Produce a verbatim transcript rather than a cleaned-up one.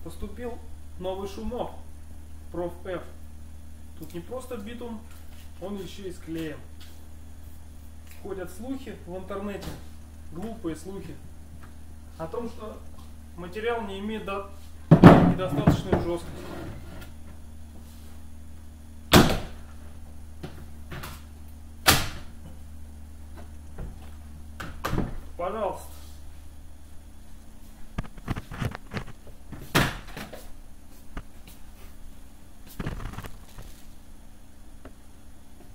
поступил новый шумок проф эф. Тут не просто битум, он еще и с клеем. Ходят слухи в интернете, глупые слухи, о том, что материал не имеет до... недостаточную жесткость. Пожалуйста.